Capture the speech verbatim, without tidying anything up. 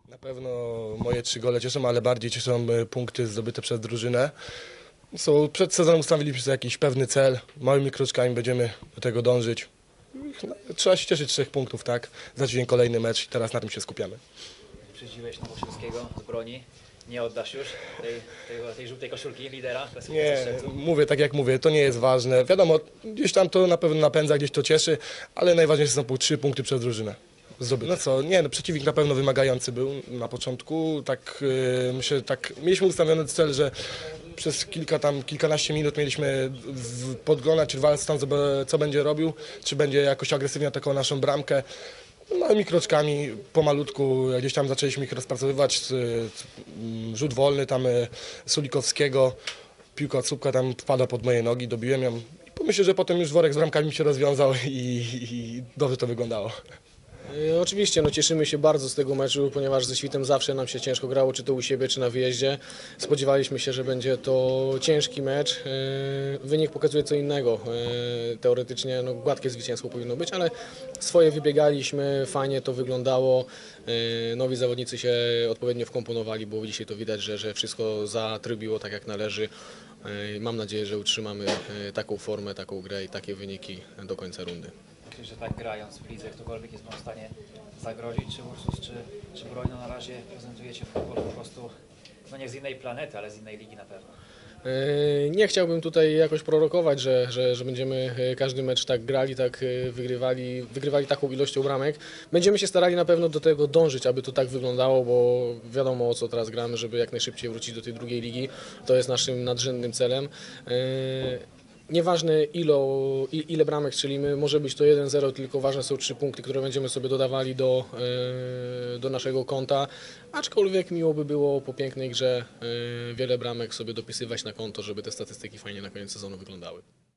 Na pewno moje trzy gole cieszą, ale bardziej cieszą e, punkty zdobyte przez drużynę. Są, przed sezonem ustawiliśmy sobie jakiś pewny cel, małymi kroczkami będziemy do tego dążyć. No, trzeba się cieszyć trzech punktów, tak? Za tydzień kolejny mecz i teraz na tym się skupiamy. Przydziłeś Nowosilskiego z broni. Nie oddasz już tej, tej, tej żółtej koszulki lidera? Nie, mówię tak jak mówię, to nie jest ważne. Wiadomo, gdzieś tam to na pewno napędza, gdzieś to cieszy, ale najważniejsze są po trzy punkty przez drużynę. Zdobyte. No co, nie, no, przeciwnik na pewno wymagający był na początku. Tak, yy, myślę, tak mieliśmy ustawiony cel, że przez kilka tam, kilkanaście minut mieliśmy w- podglądać rywala, tam, co będzie robił, czy będzie jakoś agresywnie atakował naszą bramkę. Małymi kroczkami, pomalutku gdzieś tam zaczęliśmy ich rozpracowywać. z- z- mm, Rzut wolny tam y, Sulikowskiego, piłka od słupka tam wpada pod moje nogi, dobiłem ją. I pomyślę, że potem już worek z bramkami się rozwiązał i, i dobrze to wyglądało. E, Oczywiście no, cieszymy się bardzo z tego meczu, ponieważ ze Świtem zawsze nam się ciężko grało, czy to u siebie, czy na wyjeździe. Spodziewaliśmy się, że będzie to ciężki mecz. E, Wynik pokazuje co innego. E, Teoretycznie no, gładkie zwycięstwo powinno być, ale swoje wybiegaliśmy, fajnie to wyglądało. E, Nowi zawodnicy się odpowiednio wkomponowali, bo dzisiaj to widać, że, że wszystko zatrybiło tak jak należy. E, Mam nadzieję, że utrzymamy e, taką formę, taką grę i takie wyniki do końca rundy. Myślisz, że tak grając w lidze ktokolwiek jest wam w stanie zagrozić? Czy Ursus, czy, czy Brojno na razie prezentujecie futbol po prostu, no nie z innej planety, ale z innej ligi na pewno? E, Nie chciałbym tutaj jakoś prorokować, że, że, że będziemy e, każdy mecz tak grali, tak e, wygrywali, wygrywali taką ilością bramek. Będziemy się starali na pewno do tego dążyć, aby to tak wyglądało, bo wiadomo o co teraz gramy, żeby jak najszybciej wrócić do tej drugiej ligi. To jest naszym nadrzędnym celem. E, Nieważne ilo, i- ile bramek strzelimy, może być to jeden zero, tylko ważne są trzy punkty, które będziemy sobie dodawali do, e, do naszego konta. Aczkolwiek miło by było po pięknej grze e, wiele bramek sobie dopisywać na konto, żeby te statystyki fajnie na koniec sezonu wyglądały.